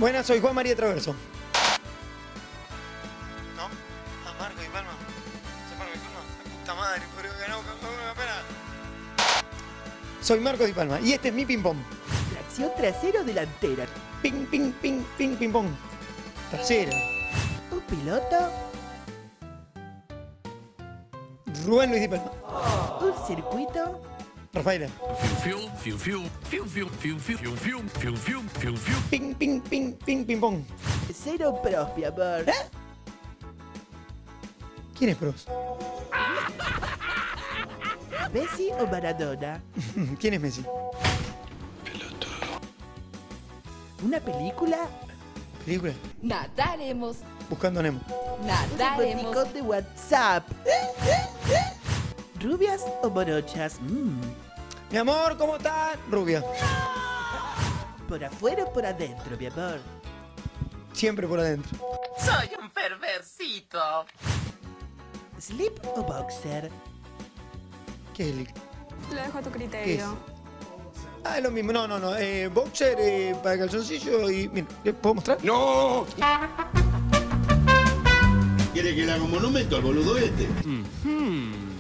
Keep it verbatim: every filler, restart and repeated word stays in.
Buenas, soy Juan María Traverso. ¿No? Ah, Marco Di Palma. ¿Soy Marco Di Palma? La puta madre, pero ganó con una pena. Soy Marco Di Palma y este es mi ping-pong. Tracción trasera o delantera. Ping, ping, ping, ping, ping-pong. Trasera. Un piloto. Rubén Luis Di Palma. Un circuito. Rafaela. Fiu, fiu, fiu, fiu, fiu, fiu, fiu, fiu, fiu, fiu, fiu, fiu, fiu. Ping, ping, ping, ping, ping-pong. Cero pros, mi amor. ¿Eh? ¿Quién es Pros? Messi o Maradona. ¿Quién es Messi? Una película. ¿Película? Nadaremos, Buscando a Nemo. Un nadaremos. emoticón de WhatsApp. ¿Rubias o morochas? Mm. Mi amor, ¿cómo estás? Rubia. ¿Por afuera o por adentro, mi amor? Siempre por adentro. Soy un perversito. ¿Slip o boxer? ¿Qué es el...? Lo dejo a tu ¿Qué es? criterio. Ah, es lo mismo. No, no, no. Eh, boxer eh, para calzoncillo y... Mira, ¿le puedo mostrar? ¡No! ¿Quiere que le haga un monumento al boludo este? Hmm.